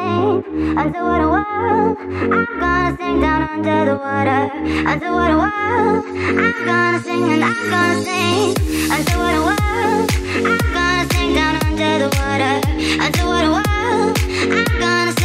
sing underwater world. I'm gonna sing down under the water. Underwater world. I'm gonna sing and I'm gonna sing underwater world. I'm gonna sing down under the water. Underwater world. I'm gonna